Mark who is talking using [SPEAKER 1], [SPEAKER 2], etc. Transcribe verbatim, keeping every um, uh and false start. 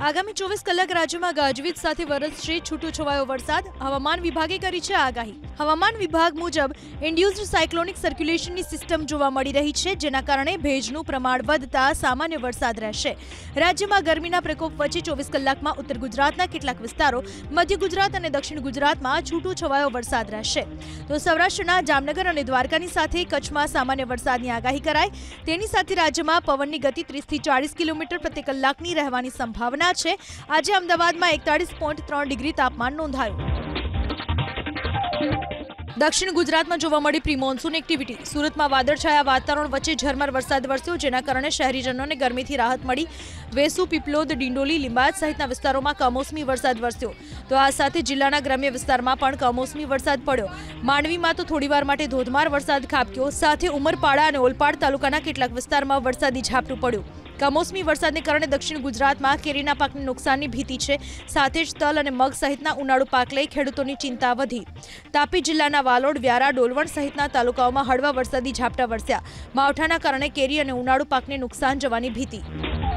[SPEAKER 1] આગામી ચોવીસ કલાક રાજ્યમાં ગાજવીજ સાથે વરસશે છૂટોછવાયો વરસાદ. હવામાન વિભાગે કરી છે આગાહી. હવામાન વિભાગ મુજબ ઇન્ડ્યુસ્ડ સાયક્લોનિક સર્ક્યુલેશનની સિસ્ટમ જોવા મળી રહી છે, જેના કારણે ભેજનું પ્રમાણ વધતા સામાન્ય વરસાદ રહેશે. રાજ્યમાં ગરમીના પ્રકોપ વચ્ચે ચોવીસ કલાકમાં ઉત્તર ગુજરાતના કેટલાક વિસ્તારો, મધ્ય ગુજરાત અને દક્ષિણ ગુજરાતમાં છૂટોછવાયો વરસાદ રહેશે. તો સૌરાષ્ટ્રના જામનગર અને દ્વારકાની સાથે કચ્છમાં સામાન્ય વરસાદની આગાહી કરાઈ. તેની સાથે રાજ્યમાં પવનની ગતિ ત્રીસ થી ચાલીસ કિલોમીટર પ્રતિ કલાકની રહેવાની સંભાવના છે. આજે અમદાવાદમાં એકતાળીસ પોઈન્ટ ત્રણ ડિગ્રી તાપમાન નોંધાયું. દક્ષિણ ગુજરાતમાં જોવા મળી પ્રી મોન્સૂન એક્ટિવિટી. સુરતમાં વાદળછાયા વાતાવરણ વચ્ચે ઝરમર વરસાદ વરસ્યો, જેના કારણે શહેરીજનોને ગરમીથી રાહત મળી. વેસુ, પીપલોદ, ડિંડોલી, લીંબાદ સહિતના વિસ્તારોમાં કમોસમી વરસાદ વરસ્યો. તો આ સાથે જિલ્લાના ગ્રામ્ય વિસ્તારમાં પણ કમોસમી વરસાદ પડ્યો. માંડવીમાં તો થોડીવાર માટે ધોધમાર વરસાદ ખાબક્યો. સાથે ઉમરપાડા અને ઓલપાડ તાલુકાના કેટલાક વિસ્તારમાં વરસાદી ઝાપટું પડ્યું. કમોસમી વરસાદને કારણે દક્ષિણ ગુજરાતમાં કેરીના પાકને નુકસાનની ભીતિ છે. સાથે જ તલ અને મગ સહિતના ઉનાળુ પાક લઈ ખેડૂતોની ચિંતા વધી. તાપી જિલ્લાના વાલોડ, વ્યારા, ડોલવણ સહિતના તાલુકાઓમાં હળવા વરસાદી ઝાપટા વરસ્યા. માવઠાના કારણે કેરી અને ઉનાળુ પાકને નુકસાન જવાની ભીતિ.